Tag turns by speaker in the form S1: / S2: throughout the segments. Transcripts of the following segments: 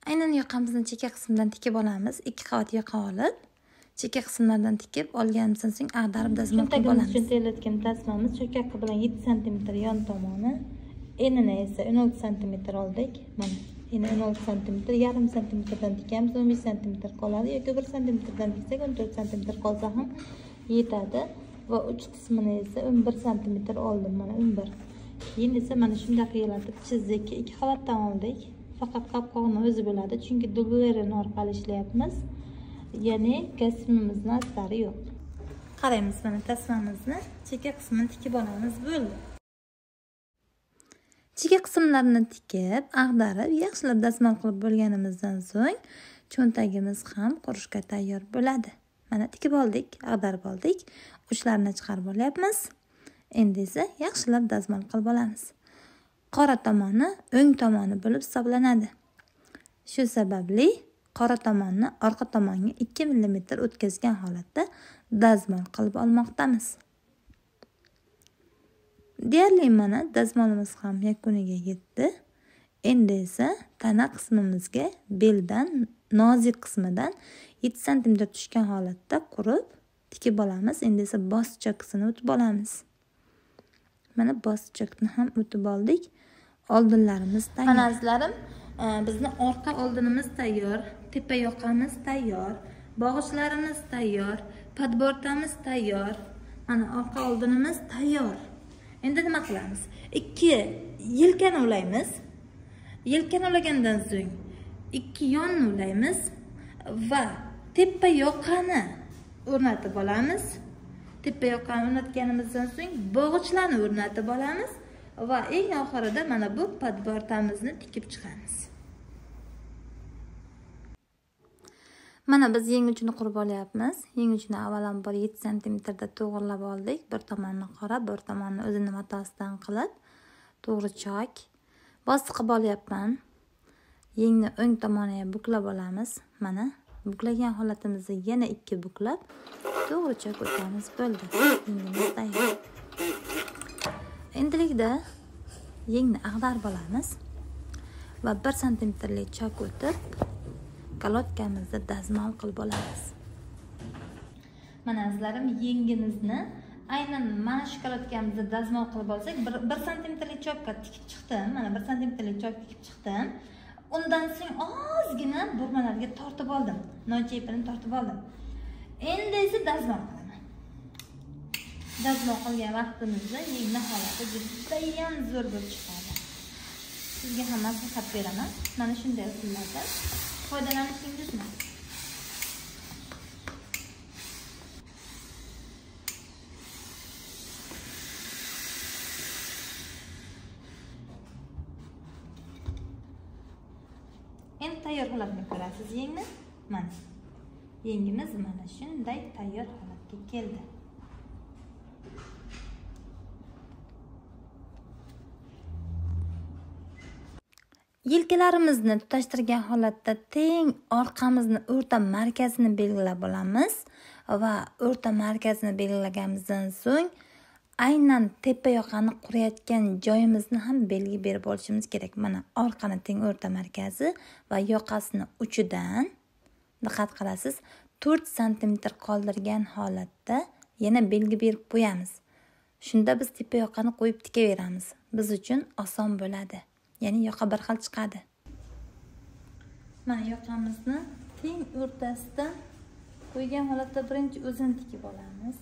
S1: Aynan yoqamizni chekka qismidan tikib olamiz. 2 qavat yoqa olib, chekka qismlardan tikib olganimizdan so'ng ag'darib dazmol qilib olamiz.
S2: Cho'ntagimiz uchun terlayotgan tasmamiz cho'kaka bilan 7 cm yon tomoni, enini esa 16 cm oldik. Mana eni 16 cm, yarim cmdan tikamiz, 15 cm qoladi yoki 1 cmdan tiksak 14 cm qolsa ham yetadi va uch qismini esa 11 cm oldim. Mana 11. Keyin esa mana shunday qiyolatib chizdik. 2 qavatdan oldik. Faqat qopqog'ini o'zi bo'ladi, chunki dublerini orqali ishlayapmiz. Ya'ni kasbimizni asari yo'q. Qaraymiz, mana tasmamizni chekka qismini tikib olamiz. Bo'ldi.
S1: Chekka qismlarini tikib, ag'darib, yaxshilab dazmol qilib bo'lganimizdan so'ng cho'ntagimiz ham qurishga tayyor bo'ladi. Mana tikib oldik, ag'darib oldik. Uchlarini chiqarib olyapmiz. Endi esa yaxshilab dazmol qilib olamiz. Qora tomoni o'ng tomoni bo'lib hisoblanadi. Shu sababli qora tomonni orqa tomonga 2 mm o'tkazgan holatda dazmol qilib olmoqdamiz. Deyarli mana dazmolimiz ham yakuniga yetdi. Endi esa tana qismimizga beldan nozik qismidan 7 cm tushgan holatda qurib tikib olamiz. Endi esa boschoqsini o'tib olamiz. Mana boschoqni ham o'tib oldik. Oldinlarimiz tayyor.
S2: Mana azizlarim, bizni orqa oldinimiz tayyor, tepa yoqamiz tayyor, bog'ichlarimiz tayyor, podbortamiz tayyor. Mana orqa oldinimiz tayyor. Endi nima qilamiz? 2 yelkani ulaymiz. Yelkani ulagandan so'ng 2 yonni ulaymiz va tepa yoqani o'rnatib olamiz. Tepa yoqani o'rnatganimizdan so'ng bog'ichlarni o'rnatib olamiz va eng oxirida mana bu podbortamizni tikib chiqamiz.
S1: Mana biz yeng uchini qurib olyapmiz. Yeng uchini avvalambor 7 cm da to'g'rilab oldik. Bir tomonni qora, bir tomonni o'zini matosidan qilib, to'g'ri chok bosib qilib olyapman. Yengni o'ng tomoniga buklab olamiz. Mana buklagan holatimizda yana 2 buklab to'g'ri chok o'tamiz. Bo'ldi. Yengimiz tayyor. Endilikda yengni ag'darib olamiz va 1 cm lik chok o'tib kalotkamizni dazmol qilib olamiz.
S2: Mana azizlarim, yengimizni aynan mana shu kalotkamizni dazmol qilib olsak, 1 cm lik chokka tikib chiqdim. Mana 1 cm lik chok tikib chiqdim. Undan so'ng ozgina burmalarga tortib oldim. Noncha ipini tortib oldim. Endi esa dazmol qilaman. Dazmol qilgan vaqtimizda yengni holati judayam zo'r bo'lib chiqadi. Sizga ham maslahat beraman. Mana shunday usullardan foydalanishingiz mumkin. Endi tayyor holatni ko'rasiz yengni. Mana yengimiz mana shunday tayyor holatga keldi.
S1: Yelkalarimizni tutashtirgan holatda teng orqamizni o'rta markazini belgilab olamiz va o'rta markazini belgilaganimizdan so'ng aynan tepa yoqani qurayotgan joyimizni ham belgi berib olishimiz kerak. Mana orqani teng o'rta markazi va yoqasini uchidan diqqat qilasiz 4 cm qoldirgan holatda yana belgi berib qo'yamiz. Shunda biz tepa yoqani qo'yib tikaveramiz. Biz uchun oson bo'ladi. Ya'ni yoqa bir xil chiqadi.
S2: Mana yoqamizni teng o'rtasidan qo'ygan holatda birinchi o'zini tikib olamiz.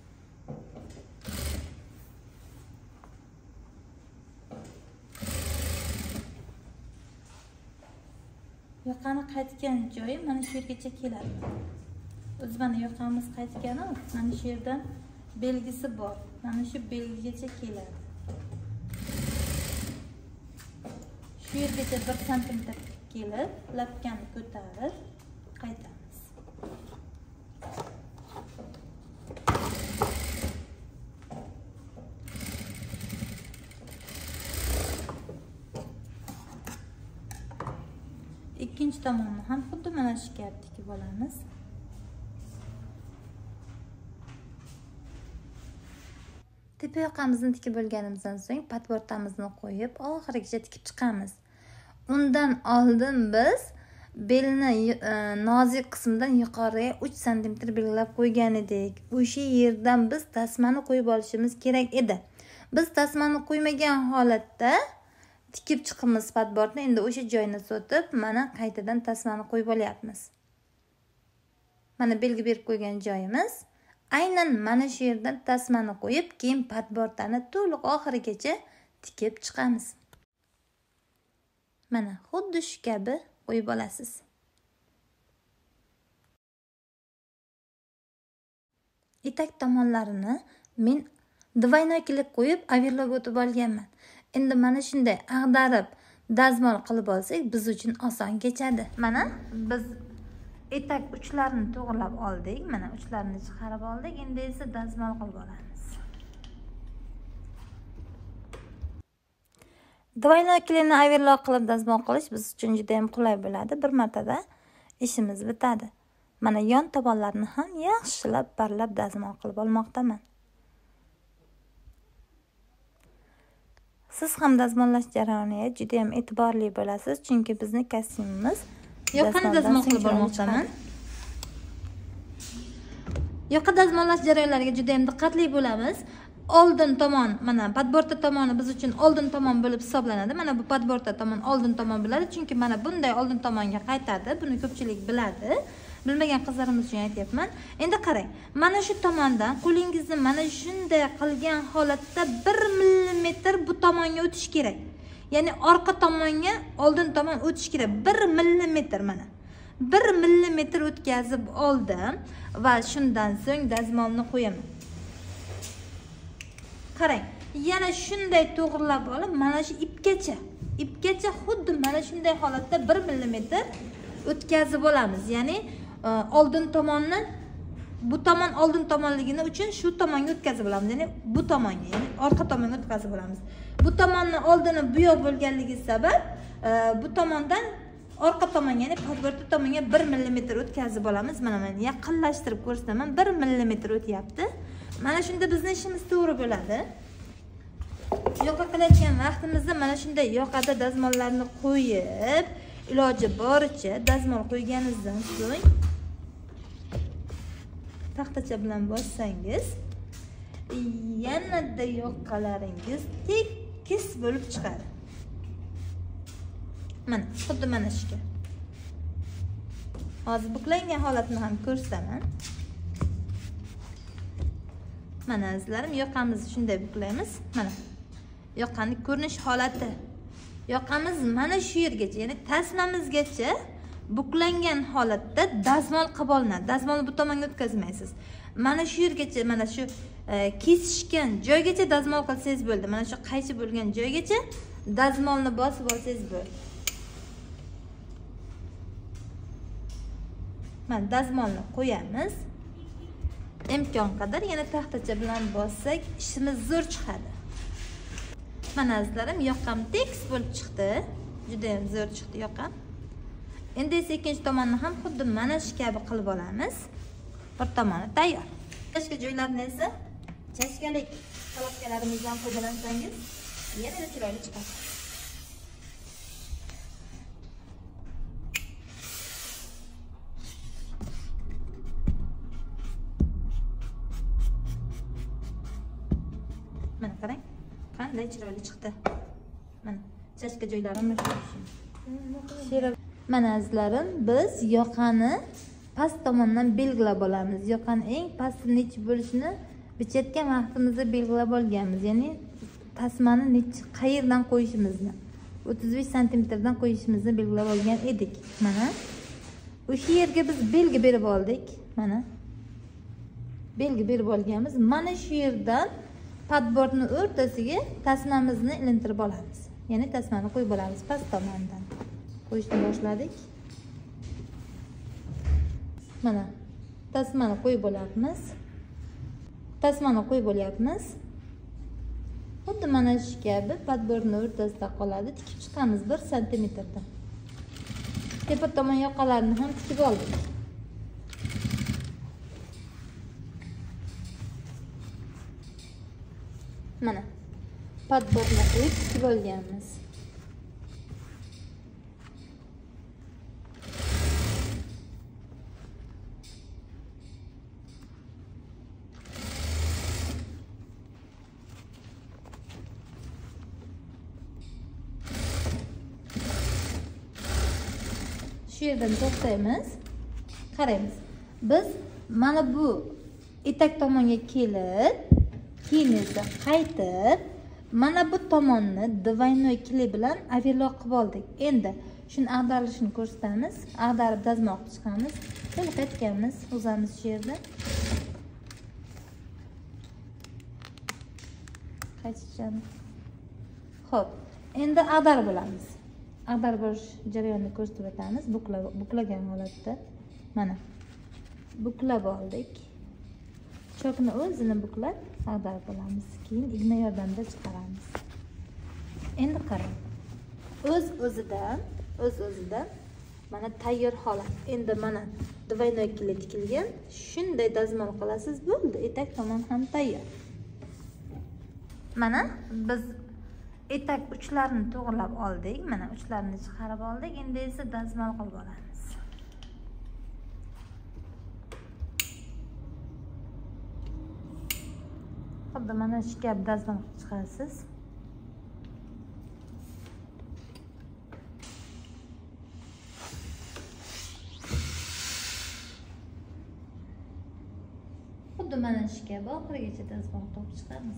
S2: Yoqani qaytgan joyi mana shu yergacha keladi. O'zi mana yoqamiz qaytgani, mana shu yerdan belgisi bor. Mana shu belgigacha keladi. Shu yergacha 1 cm kelib, lapkani ko'tarib qaytamiz. Ikkinchi tomonni ham xuddi mana shu kabi tikib olamiz.
S1: Tepa yoqamizni tikib bo'lganimizdan so'ng podbortamizni qo'yib, oxirigacha tikib chiqamiz. Undan oldin biz belni nozik qismidan yuqoriga 3 cm belgilab qo'ygan edik. O'sha yerdan biz tasmani qo'yib olishimiz kerak edi. Biz tasmani qo'ymagan holatda tikib chiqamiz padbordni. Endi o'sha joyni sotib, mana qaytadan tasmani qo'yib olyapmiz. Mana belgi berib qo'ygan joyimiz. Aynan mana shu yerdan tasmani qo'yib, keyin padbordani to'liq oxirigacha tikib chiqamiz. Mana xuddi shu kabi qo'yib olasiz. Etak tomonlarini men двойной klip qo'yib overlock o'tib olganman. Endi mana shunday ag'darib dazmol qilib olsak biz uchun oson kechadi. Mana biz etak uchlarini to'g'rilab oldik. Mana uchlarini chiqarib oldik. Endi esa dazmol qilib olamiz. Двойной klipni overlock qilib dazmol qilish biz uchun juda ham qulay bo'ladi. Bir martada ishimiz bitadi. Mana yon tomonlarini ham yaxshilab barlab dazmol qilib olmoqdaman. Siz ham dazmollash jarayoniga juda ham e'tiborli bo'lasiz, chunki bizning kostyumimiz
S2: yoqani dazmol qilib olmoqdaman. Yoqa dazmollash jarayonlariga juda ham diqqatli bo'lamiz. Oldin tomon, mana padborda tomoni biz uchun oldin tomon bo'lib hisoblanadi. Mana bu padborda tomon oldin tomon bo'ladi, chunki mana bunday oldin tomonga qaytadi. Buni ko'pchilik biladi. Bilmagan qizlarimiz uchun aytyapman. Endi qarang. Mana shu tomondan qo'lingizni mana shunday qilgan holatda 1 millimetr bu tomonga o'tish kerak. Ya'ni orqa tomonga oldin tomon o'tish kerak. 1 millimetr mana. 1 millimetr o'tkazib oldim va shundan so'ng dazmolni qo'yaman. Qarang, yana shunday to'g'rilab olib, mana shu ipgacha xuddi mana shunday holatda 1 millimetr o'tkazib olamiz. Ya'ni oldin tomonni bu tomon oldin tomonligini uchun shu tomonga o'tkazib olamiz. Ya'ni bu tomonga, ya'ni orqa tomonga o'tkazib olamiz. Bu tomonni oldini bu yoq bo'lganligi sabab bu tomondan orqa tomonga, ya'ni padborda tomonga 1 millimetr o'tkazib olamiz. Mana men yaqinlashtirib ko'rsataman. 1 millimetr o'tyapti. Mana shunda bizning ishimiz to'g'ri bo'ladi. Yoqa qilayotgan vaqtimizda mana shunday yoqada dazmollarni qo'yib, iloji boricha dazmol qo'yganingizdan so'ng taxtacha bilan bossangiz, yanada yoqalaringiz tekis bo'lib chiqadi. Mana, xuddi mana shu. Hozir buklangan holatni ham ko'rsataman. Mana azizlarim, yoqamizni shunday buklaymiz. Mana yoqaning ko'rinish holati. Yoqamiz mana shu yergacha, ya'ni tasmamizgacha buklangan holatda dazmol qilib olinadi. Dazmolni bu tomonga o'tkazmaysiz. Mana shu yergacha, mana shu kesishgan joygacha dazmol qilsangiz bo'ldi. Mana shu qaychi bo'lgan joygacha dazmolni bosib olsangiz bo'ldi. Mana dazmolni qo'yamiz. Imkon qadar yana taxtacha bilan bossak ishimiz zo'r chiqadi. Mana azizlarim, yoqam tekis bo'lib chiqdi. Juda ham zo'r chiqdi yoqam. Endi esa ikkinchi tomonni ham xuddi mana shu kabi qilib olamiz. Bir tomoni tayyor. Boshqa joylarini esa chashkalik salobkalarimizdan foydalansangiz yanada chiroyli chiqadi. Mana qarang, qanday chiroyli chiqdi. Mana chashka joylarini mana azizlarim, biz yoqani past tomondan belgilab olamiz. Yoqani eng pasti necha bo'lishini bichayotgan vaqtimizda belgilab olganmiz. Ya'ni tasmani qayerdan qo'yishimizni, 35 cm dan qo'yishimizni belgilab olgan edik. Mana o'sha yerga biz belgi berib oldik. Mana belgi berib olganmiz. Mana shu yerdan padbordni o'rtasiga tasmamizni ilintirib olamiz. Ya'ni tasmani qo'yib olamiz past tomondan. Qo'yishni boshladik. Mana tasmani qo'yib olyapmiz. Tasmani qo'yib olyapmiz. Xuddi mana shu kabi padbordni o'rtasida qoladi. Tikib chiqamiz 1 cm dan. Tepa tomon yoqalarini ham tikib oldik. Mana padbordni qo'yib tikib olganmiz.
S1: shu yerdan to'xtaymiz. Qaraymiz. Biz mana bu etak tomonga kelib, keyin esa qaytib, mana bu tomonni двойной klip bilan overlock qilib oldik. Endi shuni ag'darilishini ko'rsatamiz. Ag'darib dazmol qilib chiqamiz. Endi qaytganmiz, o'zamiz shu yerda. Qaytishamiz. Xo'p, endi ag'darib olamiz. Ag'darib olish jarayonini ko'rsatib o'tamiz. Buklagan holatda mana buklab oldik. Chokni o'zini buklab ag'darib olamiz. Keyin igna yordamida chiqaramiz. Endi qarang. O'z-o'zidan mana tayyor holat. Endi mana двойной klip tikilgan. Shunday dazmol qilasiz, bo'ldi. Etak tomon ham tayyor. Mana biz etak uchlarini to'g'rilab oldik. Mana uchlarini chiqarib oldik. Endi esa dazmol qilib olamiz. Xuddi mana shu kabi dazmol qilib chiqarasiz. Xuddi mana shu kabi oxirigacha dazmol qilib chiqamiz.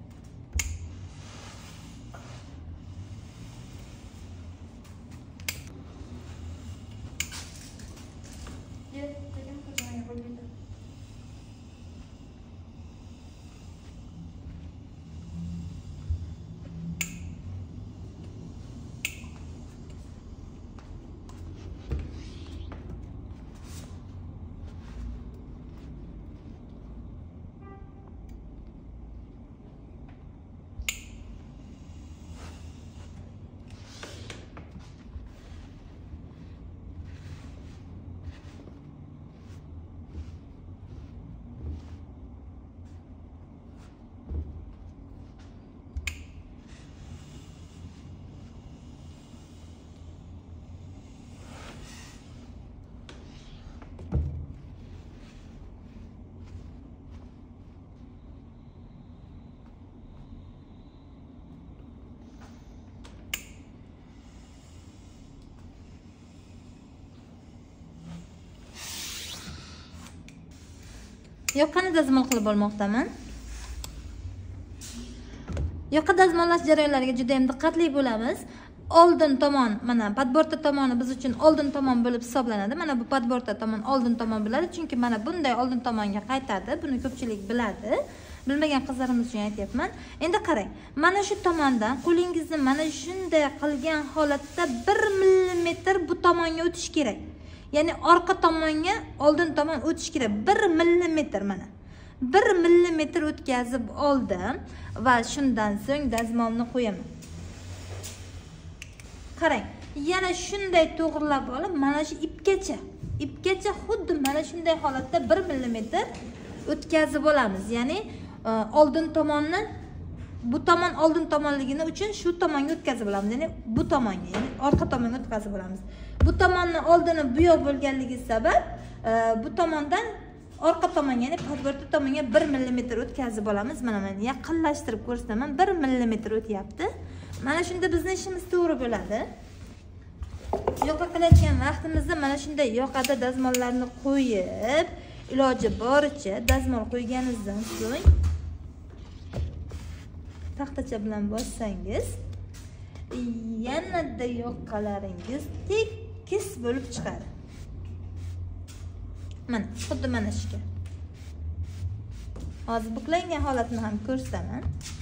S1: Yoqani dazmol qilib olmoqdaman. Yoqa dazmollash jarayonlariga juda ham diqqatli bo'lamiz. Oldin tomon, mana podborda tomoni biz uchun oldin tomon bo'lib hisoblanadi. Mana bu podborda tomon oldin tomon bo'ladi, chunki mana bunday oldin tomonga qaytadi. Buni ko'pchilik biladi. Bilmagan qizlarimiz uchun aytyapman. Endi qarang. Mana shu tomondan qo'lingizni mana shunday qilgan holatda 1 millimetr bu tomonga o'tish kerak. Ya'ni orqa tomonga oldin tomon o'tish kerak. 1 millimetr mana. 1 millimetr o'tkazib oldim va shundan so'ng dazmolni qo'yaman. Qarang, yana shunday to'g'rilab olib, mana shu ipgacha xuddi mana shunday holatda 1 millimetr o'tkazib olamiz. Ya'ni oldin tomonni bu tomon oldin tomonligini uchun shu tomonga o'tkazib olamiz. Ya'ni bu tomonga, ya'ni orqa tomonga o'tkazib olamiz. Bu tomonni oldini bu yoq bo'lganligi sabab bu tomondan orqa tomonga, ya'ni podborda tomonga 1 millimetr o'tkazib olamiz. Mana yaqinlashtirib ko'rsataman. 1 millimetr o'tyapti. Mana shunda bizning ishimiz to'g'ri bo'ladi. Yoqa qilayotgan vaqtimizda mana shunday yoqada dazmollarni qo'yib, iloji boricha dazmol qo'yganingizdan so'ng taxtacha bilan bossangiz, yanada yoqalaringiz tekis bo'lib chiqadi. Mana, xuddi mana shu. Hozir buklangan holatni ham ko'rsataman.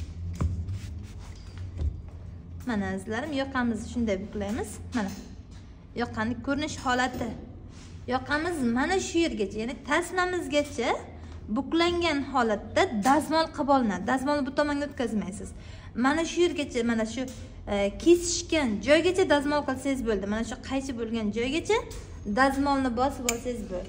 S1: Mana azizlarim, yoqamizni shunday buklaymiz. Mana yoqaning ko'rinish holati. Yoqamiz mana shu yergacha, ya'ni tasmamizgacha buklangan holatda dazmol qilib olinadi. Dazmolni bu tomonga o'tkazmaysiz. Mana shu yergacha, mana shu kesishgan joygacha dazmol qilsangiz bo'ldi. Mana shu qaychi bo'lgan joygacha dazmolni bosib olsangiz bo'ldi.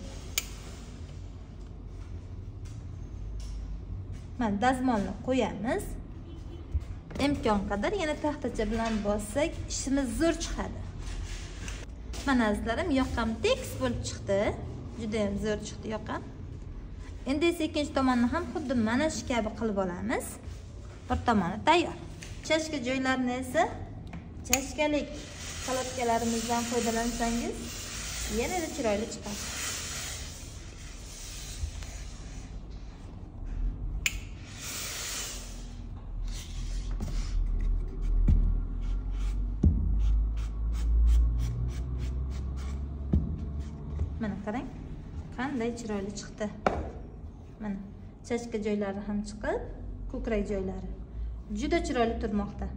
S1: Mana dazmolni qo'yamiz. Imkon qadar yana taxtacha bilan bossak, ishimiz zo'r chiqadi. Mana azizlarim, yoqam tekis bo'lib chiqdi. Juda ham zo'r chiqdi yoqam. Endi esa ikkinchi tomonni ham xuddi mana shu kabi qilib olamiz. Bir tomoni tayyor. Chashka joylarini esa chashkalik kalotkalarimizdan foydalansangiz
S2: yanada chiroyli chiqadi. Mana qarang, qanday chiroyli chiqdi. Mana chashka joylari ham chiqib, ko'krak joylari juda chiroyli turmoqda.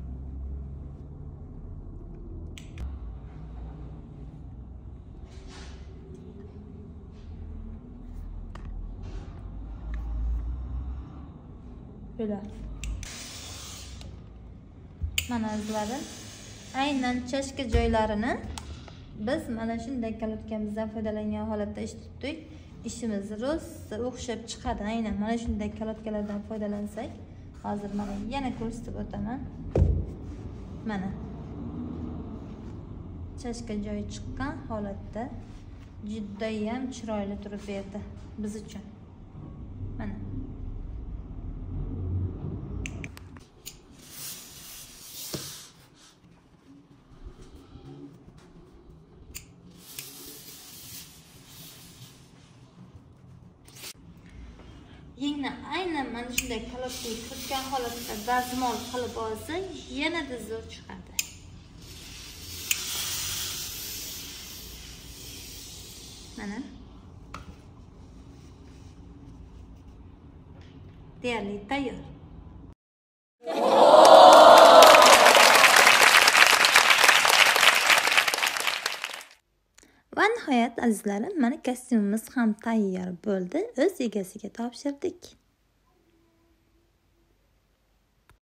S2: Böyle. Mana izlarim. Aynan chashka joylarini biz mana shunday kalotkамizdan foydalangan holatda ish tutdik. İşimiz rosa o'xshab chiqadi. Aynan mana shunday kalotkalardan foydalansak, hozir mana yana ko'rsatib o'taman. Mana chashka joyi chiqqan holatda juda ham chiroyli turib berdi biz uchun. Mana yengni aynan mana shunday kalotkaga kirgan holatda dazmol qilib olsa, yanada zo'r chiqadi. Mana deyarli tayyor. Va nihoyat azizlarim, mana kostyumimiz ham tayyor bo'ldi. O'z egasiga topshirdik.